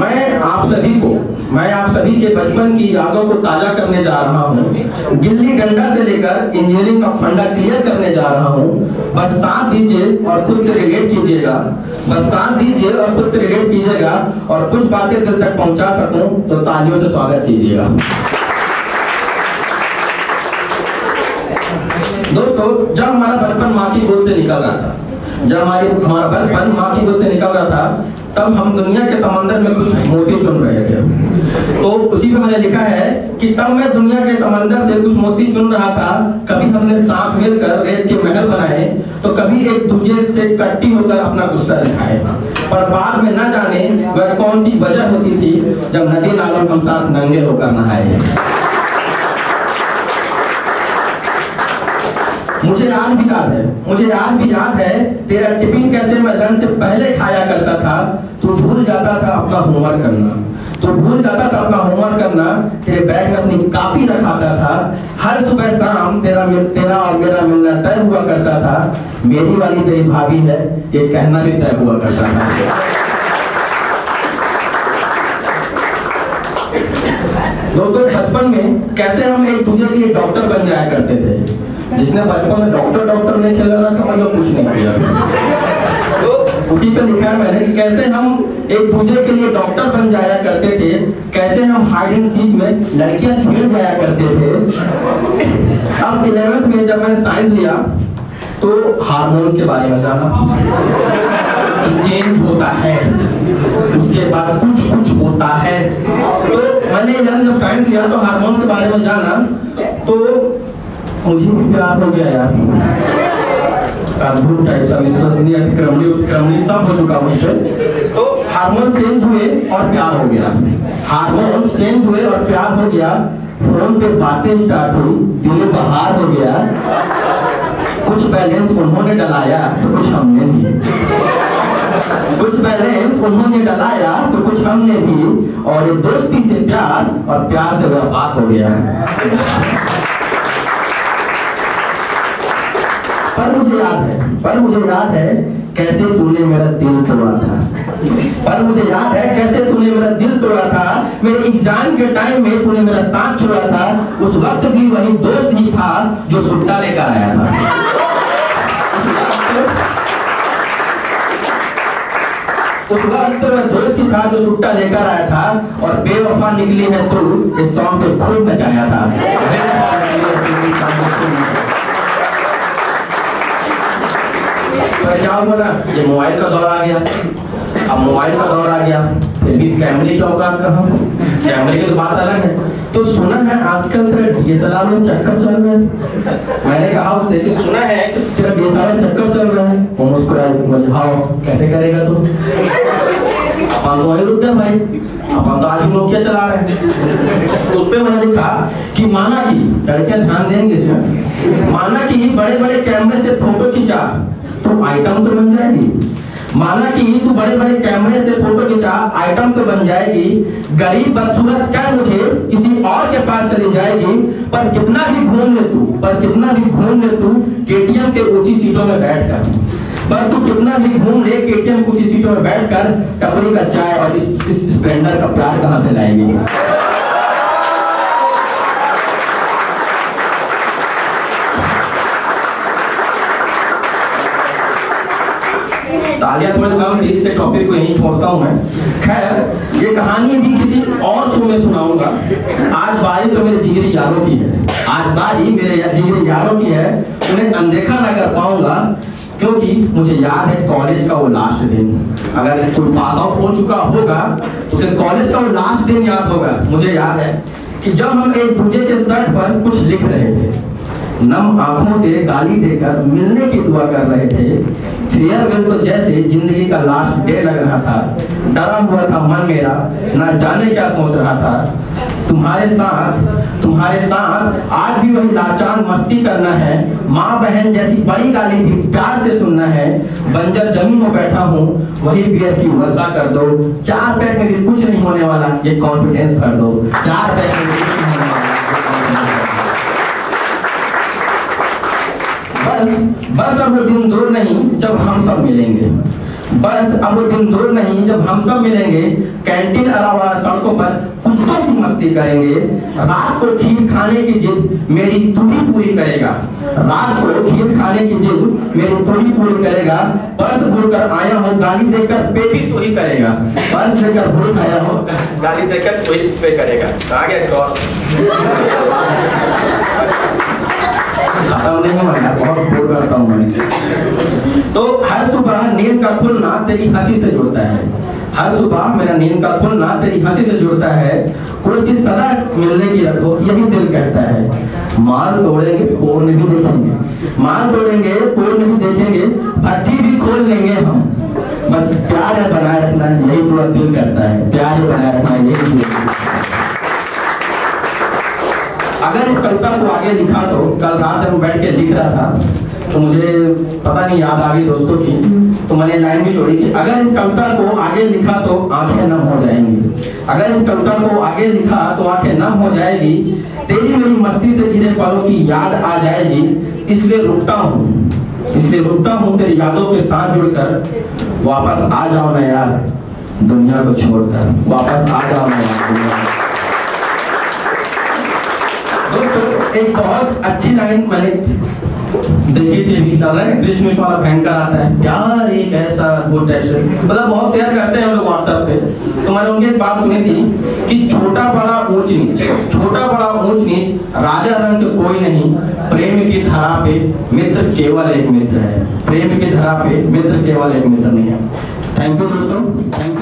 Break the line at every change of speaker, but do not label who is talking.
मैं आप सभी के बचपन की यादों को ताजा करने जा रहा हूँ। गिल्ली डंडा से लेकर इंजीनियरिंग का फंडा क्लियर करने जा रहा हूँ। बस साथ दीजिए और खुद से रिलेट कीजिएगा। बस साथ दीजिए और खुद से रिलेट कीजिएगा और कुछ बातें दिल तक पहुंचा सकूं तो तालियों से स्वागत कीजिएगा। दोस्तों, जब हमारा बचपन माँ की गोद से निकल रहा था, हमारा बचपन माँ की गोद से निकल रहा था, तब हम दुनिया के समंदर में कुछ मोती चुन रहे थे। तो उसी पे मैंने लिखा है कि तब मैं दुनिया के समंदर से कुछ मोती चुन रहा था। कभी हमने साथ मिलकर रेत के महल बनाए, तो कभी एक दूसरे से कट्टी होकर अपना गुस्सा दिखाए। पर बाद में न जाने वह कौन सी वजह होती थी जब नदी नालों हम साथ नंगे होकर नहाए। मुझे आज भी याद है तेरा टिफिन कैसे मैं लंच से पहले खाया करता था। तू भूल जाता था अपना होमवर्क करना। तेरे बैग में अपनी कॉपी रखाता था। हर सुबह शाम तेरा और मेरा मिलना तय हुआ करता था। मेरी वाली तेरी भाभी है ये कहना भी तय हुआ करता था। दोस्तों, बचपन में कैसे हम एक दूसरे के लिए डॉक्टर बन जाया करते थे। जिसने बचपन में डॉक्टर नहीं खेला ना, समझ लो कुछ नहीं किया। तो उसी पे लिखा है मैंने कि कैसे हम एक दूसरे के लिए डॉक्टर बन जाया करते थे, कैसे हम हाइड एंड सीक में लड़कियां छेड़ जाया करते थे। अब 11th में जब मैंने साइंस लिया तो हार्मोन्स के बारे में जाना, चेंज होता है, उसके बाद कुछ होता है। तो मैंने जब साइंस लिया तो हार्मोन्स के बारे में जाना, तो मुझे भी प्यार हो गया यार। अद्भुत टाइप सा विश्वसनीय अतिक्रमणी सब हो चुका मुझे। तो हार्मोन चेंज हुए और प्यार हो गया। हार्मोन्स चेंज हुए और प्यार हो गया। फोन पे बातें स्टार्ट हुई, दिल बहार हो गया। कुछ बैलेंस उन्होंने डलाया तो कुछ हमने भी, कुछ बैलेंस उन्होंने डलाया तो कुछ हमने भी, और ये दोस्ती से प्यार और प्यार से व्यापार हो गया। पर मुझे याद है कैसे तूने मेरा दिल तोड़ा था। मेरे एग्जाम के टाइम में तूने मेरा साथ छोड़ा था। उस वक्त भी वही दोस्त ही था जो सुट्टा लेकर आया था। उस वक्त वह दोस्त ही था जो सुट्टा लेकर आया था। और बेवफा निकली है तू, इस सॉन्ग पे खूब नचाया था। पर क्या हुआ ना, ये मोबाइल का दौर आ गया। अब मोबाइल का दौर आ गया, फिर भी कैमरे की औकात कहाँ है, कैमरे की तो बात अलग है। तो सुना है आजकल तेरा DSLR में चक्कर चल रहा है। मैंने कहा उससे कि सुना है कि तेरा DSLR चक्कर चल रहा है। वो मुस्कुराए, हाँ कैसे करेगा तू, अपन तो वही रुक गया भाई, अपन तो आज लोग क्या चला रहे हैं। उस पर मैंने लिखा कि माना कि लड़कियां ध्यान देंगे इसमें, माना कि बड़े बड़े कैमरे से फोटो खिंचा तो आइटम तो बन जाएगी। माना कि तू बड़े बड़े कैमरे से फोटो खिंचा आइटम तो बन जाएगी। गरीब बदसूरत क्या मुझे किसी और के पास चली जाएगी। पर कितना भी घूम ले तू KTM के ऊंची सीटों में बैठकर, पर तू कितना भी घूम ले KTM की ऊंची सीटों में बैठकर, टपरी का चाय और इस स्प्लेंडर का प्यार कहां से लाएगी। तालियां थोड़ी कम थी, इसके टॉपिक को यहीं छोड़ता हूं मैं। खैर, ये कहानी भी किसी और शो में सुनाऊंगा। आज बारी तो मेरे जिगरी यारों की है, उन्हें अनदेखा ना कर पाऊंगा, क्योंकि मुझे याद है कॉलेज का वो लास्ट दिन। अगर कोई पास आउट हो चुका होगा तो उसे कॉलेज का वो लास्ट दिन याद होगा। मुझे याद है कि जब हम एक दूसरे के शर्ट पर कुछ लिख रहे थे, नम आंखों से गाली देकर मिलने की दुआ कर रहे थे। फेयरवेल तो जैसे जिंदगी का लास्ट डे लग रहा था। डरा हुआ था मन मेरा, ना जाने क्या सोच रहा था। तुम्हारे साथ आज भी वही लाचार मस्ती करना है। माँ बहन जैसी बड़ी गाली भी प्यार से सुनना है। बंजर जमीन में बैठा हूँ, वही बियर की वर्षा कर दो। 4 पैक में भी कुछ नहीं होने वाला, ये कॉन्फिडेंस कर दो। 4 पैक में भी कुछ नहीं होने वाला। बस अब वो दिन दूर नहीं जब हम सब मिलेंगे। बस अब वो दिन दूर नहीं जब हम सब मिलेंगे कैंटीन अलावा सड़कों पर कुत्तों सी मस्ती करेंगे। रात को खीर खाने की जिद मेरी तू ही पूरी करेगा, रात को खीर खाने की जिद मेरी तू ही पूरी करेगा। पर्स भूलकर आया हूँ गाली देकर पे भी तू ही करेगा, पर्स लेकर भूल आया हूँ गाली देकर तू ही पे करेगा। आगे खत्म नहीं हुआ है, बहुत बोर करता हूँ मैं। तो हर सुबह नींद का खुलना तेरी हंसी से जुड़ता है, हर सुबह मेरा नींद का खुलना तेरी हंसी से जुड़ता है। कोशिश सदा मिलने की रखो यही दिल कहता है। माल तोड़ेंगे पूर्ण भी देखेंगे, माल तोड़ेंगे पूर्ण भी देखेंगे, भट्टी भी खोल लेंगे हम, बस प्यार बनाए रखना यही तो दिल करता है, प्यार बनाए रखना यही दिल। अगर इस कविता को आगे लिखा तो कल रात जब बैठ के लिख रहा था तो मुझे पता नहीं याद आ गई दोस्तों की, तो मैंने लाइन भी जोड़ी कि अगर इस कविता को आगे लिखा तो आंखें नम हो जाएंगी, अगर इस कविता को आगे लिखा तो आंखें नम हो जाएगी, तेरी मेरी मस्ती से गिरे पलों की याद आ जाएगी। इसलिए रुकता हूँ तेरी यादों के साथ जुड़कर, वापस आ जाओ ना यार दुनिया को छोड़कर, वापस आ जाओ ना यार दुनिया। दोस्तों एक बहुत अच्छी लाइन मैंने देखी थी, अभी चल रहा है कृष्ण वाला भयंकर आता है, प्यार एक ऐसा गुड टाइप से, मतलब बहुत शेयर करते हैं हम लोग व्हाट्सएप पे। तो मैंने उनकी एक बात सुनी थी कि छोटा बड़ा ऊंच नीच, छोटा बड़ा ऊंच नीच राजा रंग कोई नहीं, प्रेम की धरा पे मित्र केवल एक मित्र है, प्रेम की धरा पे मित्र केवल एक मित्र नहीं है। थैंक यू दोस्तों, थैंक यू।